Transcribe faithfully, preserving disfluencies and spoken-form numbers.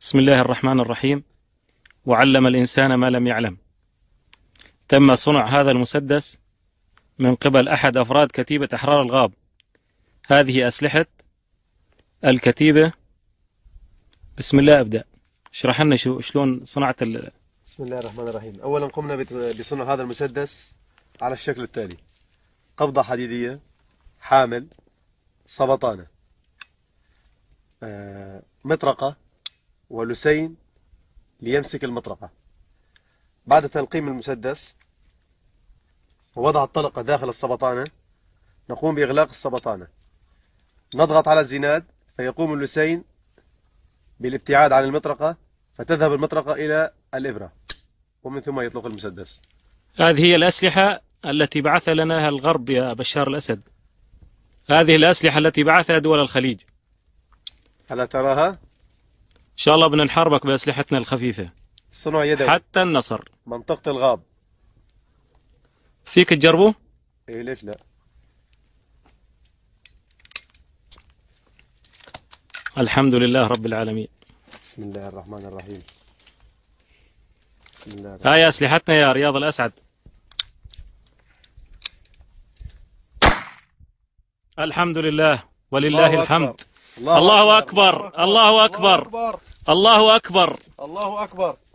بسم الله الرحمن الرحيم. وعلم الإنسان ما لم يعلم. تم صنع هذا المسدس من قبل أحد أفراد كتيبة أحرار الغاب. هذه أسلحة الكتيبة. بسم الله أبدأ. اشرح لنا شو شلون صنعت ال... بسم الله الرحمن الرحيم. أولا قمنا بصنع هذا المسدس على الشكل التالي: قبضة حديدية، حامل، سبطانة، آه، مطرقة ولسين ليمسك المطرقة. بعد تلقيم المسدس ووضع الطلقة داخل السبطانة، نقوم بإغلاق السبطانة، نضغط على الزناد فيقوم اللسين بالابتعاد عن المطرقة، فتذهب المطرقة إلى الإبرة، ومن ثم يطلق المسدس. هذه هي الأسلحة التي بعث لنا الغرب يا بشار الأسد. هذه الأسلحة التي بعثها دول الخليج. ألا تراها؟ إن شاء الله بدنا نحاربك بأسلحتنا الخفيفة. صنع يدوي حتى النصر. منطقة الغاب. فيك تجربه؟ إيه ليش لا؟ الحمد لله رب العالمين. بسم الله الرحمن الرحيم. بسم الله الرحمن. هاي أسلحتنا يا رياض الأسعد. الحمد لله ولله الله الحمد. أكبر. الله أكبر. الله أكبر. الله أكبر. الله أكبر. الله أكبر. الله أكبر.